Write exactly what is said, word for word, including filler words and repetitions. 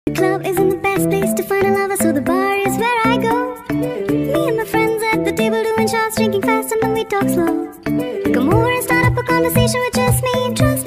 The club isn't the best place to find a lover, so the bar is where I go. Me and my friends at the table doing shots, drinking fast and then we talk slow. Come over and start up a conversation with just me. Trust